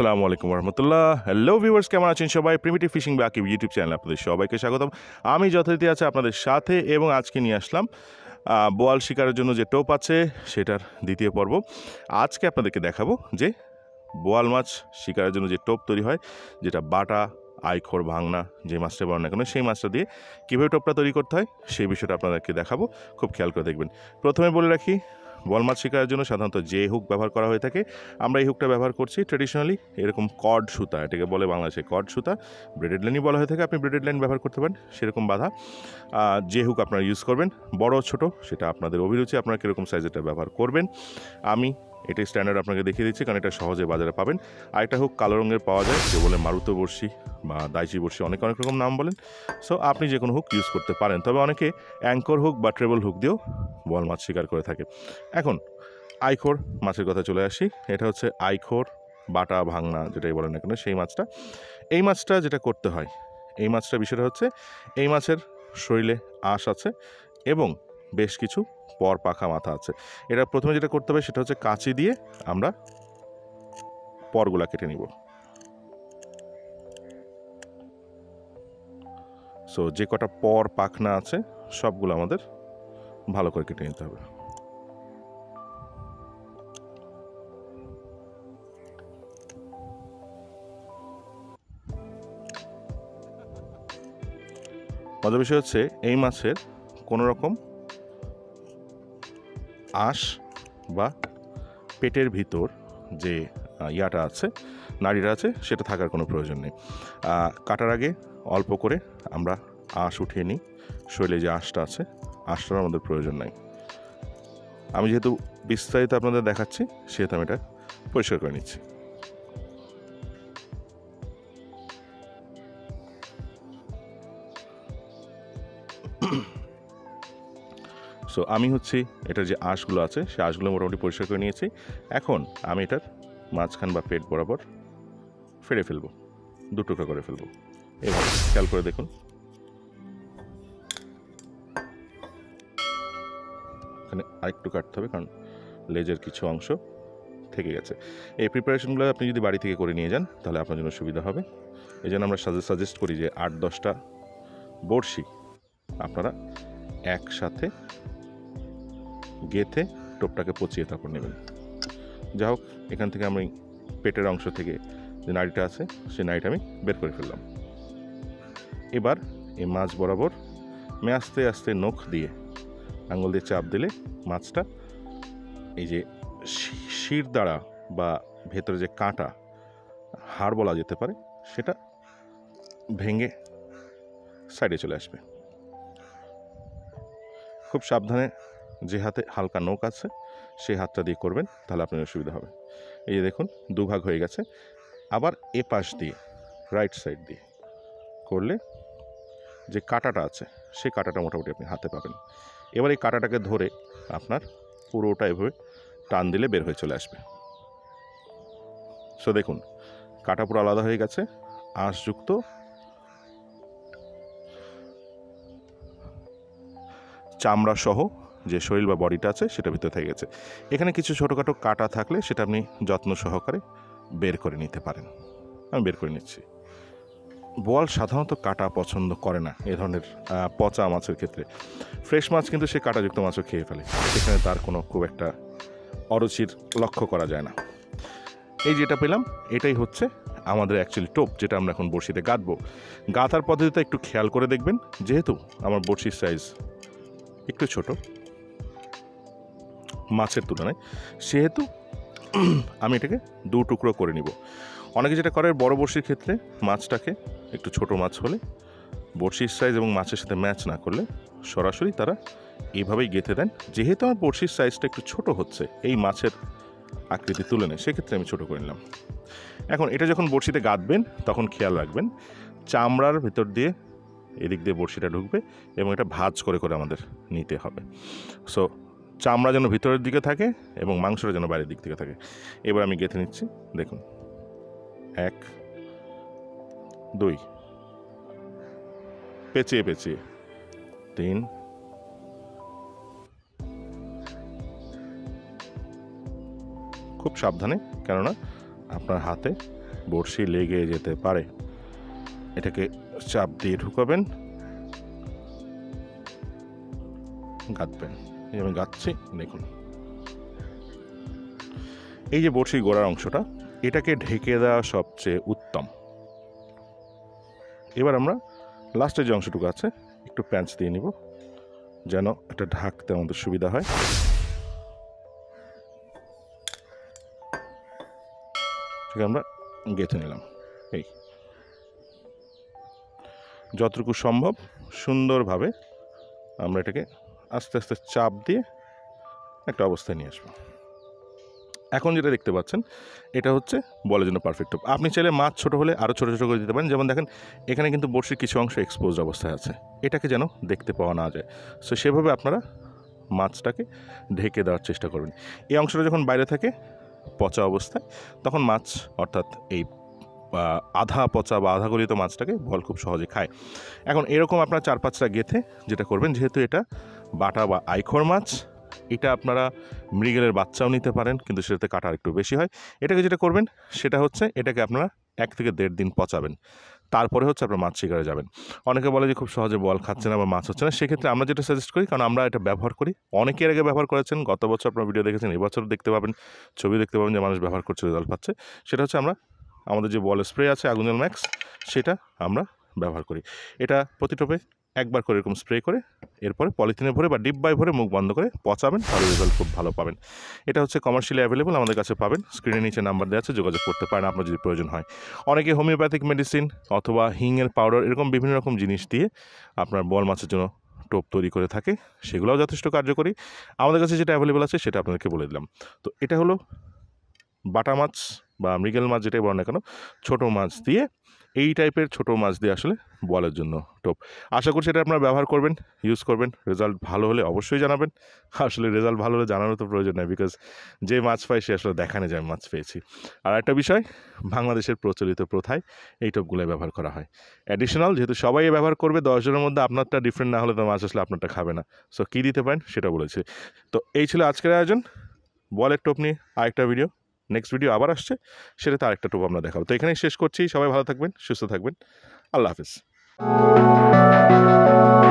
আসসালামু আলাইকুম রহমতুল্লাহ। Hello viewers, কেমন আছেন সবাই? প্রিমিটিভ ফিশিং বা আকিব ইউটিউব চ্যানেলে আপনাদের সবাইকে স্বাগতম। আমি যথারীতি আছি আপনাদের সাথে এবং আজকে নিয়ে আসলাম বোয়াল শিকারের জন্য যে টোপ আছে সেটার দ্বিতীয় পর্ব। আজকে আপনাদেরকে দেখাবো যে বোয়াল মাছ শিকারের জন্য যে টোপ তৈরি হয়, যেটা বাটা, আইখোর, ভাঙনা যে মাছটা বলেন না কেন, সেই মাছটা দিয়ে কীভাবে টোপটা তৈরি করতে হয় সেই বিষয়টা আপনাদেরকে দেখাবো। খুব খেয়াল করে দেখবেন। প্রথমে বলে রাখি, বোয়াল মাছ শিকারের জন্য সাধারণত যে হুক ব্যবহার করা হয়ে থাকে, আমরা এই হুকটা ব্যবহার করছি ট্রেডিশনালি এরকম কর্ড সুতা, এটাকে বলে বাংলাদেশে কর্ড সুতা, ব্রেডেড লাইনই বলা হয়ে থাকে। আপনি ব্রেডেড লাইন ব্যবহার করতে পারেন, সেরকম বাঁধা যে হুক আপনারা ইউজ করবেন, বড় ছোট সেটা আপনাদের অভিরুচি, আপনারা কীরকম সাইজেরটা ব্যবহার করবেন। আমি এটাই স্ট্যান্ডার্ড আপনাকে দেখিয়ে দিচ্ছি, কারণ এটা সহজে বাজারে পাবেন। আরেকটা হুক কালো রঙের পাওয়া যায়, যে বলে মারুতো বড়শি বা দাইচি বড়শি, অনেক রকম নাম বলেন। সো আপনি যে কোনো হুক ইউজ করতে পারেন, তবে অনেকে অ্যাঙ্কর হুক বা ট্রেবল হুক দিয়েও বোয়াল মাছ শিকার করে থাকে। এখন আইখোর মাছের কথা চলে আসি। এটা হচ্ছে আইখোর, বাটা, ভাঙনা যেটাই বলেন না কেন, সেই মাছটা। এই মাছটা যেটা করতে হয়, এই মাছটা বিষয়টা হচ্ছে, এই মাছের শরীরে আঁশ আছে এবং বেশ কিছু পর পাখা মাথা আছে। এটা প্রথমে যেটা করতে হবে সেটা হচ্ছে কাঁচি দিয়ে আমরা পরগুলা কেটে নিব। সো যে কটা পর পাখনা আছে সবগুলো আমাদের ভালো করে কেটে নিতে হবে। মজার বিষয় হচ্ছে, এই মাছের কোনো রকম আঁশ বা পেটের ভিতর যে ইয়াটা আছে, নাড়িটা আছে, সেটা থাকার কোনো প্রয়োজন নেই। কাটার আগে অল্প করে আমরা আঁশ উঠিয়ে নিই। শরীরে যে আঁশটা আছে, আঁশটার আমাদের প্রয়োজন নাই। আমি যেহেতু বিস্তারিত আপনাদের দেখাচ্ছি, সেহেতু আমি এটা পরিষ্কার করে নিচ্ছি। সো আমি হচ্ছে এটার যে আঁশগুলো আছে, সেই আঁশগুলো মোটামুটি পরিষ্কার করে নিয়েছি। এখন আমি এটার মাঝখান বা পেট বরাবর ফেড়ে ফেলবো, দু টুকরা করে ফেলবো। এবার খেয়াল করে দেখুন, এখানে আরেকটু কাটতে হবে, কারণ লেজের কিছু অংশ থেকে গেছে। এই প্রিপারেশনগুলো আপনি যদি বাড়ি থেকে করে নিয়ে যান তাহলে আপনার জন্য সুবিধা হবে। এই জন্য আমরা সাজেস্ট করি যে 8-10টা বড়শি আপনারা একসাথে গেঁথে টোপটাকে পচিয়ে তারপর নেবেন। যা হোক, এখান থেকে আমি পেটের অংশ থেকে যে নাড়িটা আছে সেই নাড়িটা আমি বের করে ফেললাম। এবার এই মাছ বরাবর আমি আস্তে আস্তে নখ দিয়ে, আঙুল দিয়ে চাপ দিলে মাছটা এই যে শির দ্বারা বা ভেতরে যে কাঁটা, হাড় বলা যেতে পারে, সেটা ভেঙে সাইডে চলে আসবে। খুব সাবধানে, যে হাতে হালকা নখ আছে সেই হাতটা দিয়ে করবেন, তাহলে আপনার অসুবিধা হবে। এই যে দেখুন, দুভাগ হয়ে গেছে। আবার এ পাশ দিয়ে, রাইট সাইড দিয়ে করলে যে কাঁটাটা আছে সেই কাঁটাটা মোটামুটি আপনি হাতে পাবেন। এবার এই কাঁটাটাকে ধরে আপনার পুরোটা এভাবে টান দিলে বের হয়ে চলে আসবে। সো দেখুন, কাঁটা পুরো আলাদা হয়ে গেছে, আঁশযুক্ত চামড়া সহ যে শরীর বা বডিটা আছে সেটা ভিতরে থেকে গেছে। এখানে কিছু ছোটোখাটো কাটা থাকলে সেটা আপনি যত্ন সহকারে বের করে নিতে পারেন। আমি বের করে নিচ্ছি। বোয়াল সাধারণত কাটা পছন্দ করে না এ ধরনের পচা মাছের ক্ষেত্রে। ফ্রেশ মাছ কিন্তু সে কাঁটাযুক্ত মাছও খেয়ে ফেলে, সেখানে তার কোনো খুব একটা অরুচির লক্ষ্য করা যায় না। এই যেটা পেলাম, এটাই হচ্ছে আমাদের অ্যাকচুয়ালি টোপ, যেটা আমরা এখন বড়শিতে গাঁথবো। গাঁথার পদ্ধতিটা একটু খেয়াল করে দেখবেন। যেহেতু আমার বড়শির সাইজ একটু ছোট মাছের তুলনায়, সেহেতু আমি এটাকে দু টুকরো করে নিব। অনেকে যেটা করে, বড় বড়শির ক্ষেত্রে মাছটাকে একটু ছোট মাছ হলে বড়শির সাইজ এবং মাছের সাথে ম্যাচ না করলে সরাসরি তারা এইভাবেই গেঁথে দেন। যেহেতু আমার বড়শির সাইজটা একটু ছোট হচ্ছে এই মাছের আকৃতি তুলনায়, সেক্ষেত্রে আমি ছোট করে নিলাম। এখন এটা যখন বড়শিতে গাঁথবেন তখন খেয়াল রাখবেন, চামড়ার ভেতর দিয়ে এদিক দিয়ে বড়শিটা ঢুকবে এবং এটা ভাঁজ করে করে আমাদের নিতে হবে। সো চামড়া যেন ভিতরের দিকে থাকে এবং মাংসটা যেন বাইরের দিক থেকে থাকে। এবার আমি গেঁথে নিচ্ছি। দেখুন, 1 2, পেঁচিয়ে পেঁচিয়ে 3, খুব সাবধানে, কেননা আপনার হাতে বড়শি লেগে যেতে পারে। এটাকে চাপ দিয়ে ঢুকাবেন, গাঁথবেন। এই আমি গাঁথছি, দেখুন এই যে বড়শির গোড়ার অংশটা, এটাকে ঢেকে দেওয়া সবচেয়ে উত্তম। এবার আমরা লাস্টের যে অংশটুকু আছে একটু প্যাঁচ দিয়ে নিব, যেন এটা ঢাকতে আমাদের সুবিধা হয়। ঠিক আমরা গেঁথে নিলাম। এই যতটুকু সম্ভব সুন্দরভাবে আমরা এটাকে আস্তে আস্তে চাপ দিয়ে একটা অবস্থায় নিয়ে আসবো। এখন যেটা দেখতে পাচ্ছেন এটা হচ্ছে বলের জন্য পারফেক্ট টোপ। আপনি চাইলে মাছ ছোটো হলে আরও ছোটো ছোটো করে দিতে পারেন। যেমন দেখেন এখানে কিন্তু বড়শির কিছু অংশ এক্সপোজড অবস্থায় আছে, এটাকে যেন দেখতে পাওয়া না যায়। সো সেভাবে আপনারা মাছটাকে ঢেকে দেওয়ার চেষ্টা করবেন। এই অংশটা যখন বাইরে থাকে পচা অবস্থায়, তখন মাছ অর্থাৎ এই আধা পচা বা আধা গলিত মাছটাকে বল খুব সহজে খায়। এখন এরকম আপনারা 4-5টা গেঁথে যেটা করবেন, যেহেতু এটা বাটা বা আইখোর মাছ, এটা আপনারা মৃগেলের বাচ্চাও নিতে পারেন, কিন্তু সেটাতে কাটা একটু বেশি হয়। এটাকে যেটা করবেন সেটা হচ্ছে এটাকে আপনারা 1 থেকে 1.5 দিন পচাবেন, তারপরে হচ্ছে আপনার মাছ শিকারে যাবেন। অনেকে বলে যে খুব সহজে বল খাচ্ছে না বা মাছ হচ্ছে না, সেক্ষেত্রে আমরা যেটা সাজেস্ট করি, কারণ আমরা এটা ব্যবহার করি, অনেকের আগে ব্যবহার করেছেন, গত বছর আপনার ভিডিও দেখেছেন, এবছর দেখতে পাবেন, ছবি দেখতে পাবেন যে মানুষ ব্যবহার করছে, রেজাল্ট পাচ্ছে। সেটা হচ্ছে আমরা আমাদের যে বল স্প্রে আছে আগুনের ম্যাক্স, সেটা আমরা ব্যবহার করি। এটা প্রতি টোপে একবার করে এরকম স্প্রে করে এরপরে পলিথিনে ভরে বা ডিব্বায় ভরে মুখ বন্ধ করে পচাবেন, তাহলে রেজাল্ট খুব ভালো পাবেন। এটা হচ্ছে কমার্শিয়ালি অ্যাভেলেবল, আমাদের কাছে পাবেন। স্ক্রিনের নিচে নাম্বার দেওয়া আছে, যোগাযোগ করতে পারেন আপনার যদি প্রয়োজন হয়। অনেকে হোমিওপ্যাথিক মেডিসিন অথবা হিংয়ের পাউডার এরকম বিভিন্ন রকম জিনিস দিয়ে আপনার বল মাছের জন্য টোপ তৈরি করে থাকে, সেগুলোও যথেষ্ট কার্যকরী। আমাদের কাছে যেটা অ্যাভেলেবল আছে সেটা আপনাদেরকে বলে দিলাম। তো এটা হলো বাটা মাছ বা মৃগেল মাছ যেটাই বলেন না কেন, ছোটো মাছ দিয়ে, এই টাইপের ছোটো মাছ দিয়ে আসলে বলের জন্য টোপ। আশা করছি এটা আপনারা ব্যবহার করবেন, ইউজ করবেন। রেজাল্ট ভালো হলে অবশ্যই জানাবেন। আসলে রেজাল্ট ভালো হলে জানানোর তো প্রয়োজন নেই, বিকজ যে মাছ পায় সে আসলে দেখানে যে আমি মাছ পেয়েছি। আর একটা বিষয়, বাংলাদেশের প্রচলিত প্রথায় এই টোপগুলো ব্যবহার করা হয়। অ্যাডিশনাল যেহেতু সবাই ব্যবহার করবে, 10 জনের মধ্যে আপনারটা ডিফারেন্ট না হলে তো মাছ আসলে আপনারটা খাবে না। সো কী দিতে পারেন সেটা বলেছি। তো এই ছিল আজকের আয়োজন, বলের টোপ নিয়ে আরেকটা ভিডিও। নেক্সট ভিডিও আবার আসছে, সেটাতে আরেকটা টোপ আমরা দেখাবো। তো এখানেই শেষ করছি। সবাই ভালো থাকবেন, সুস্থ থাকবেন। আল্লাহ হাফিজ।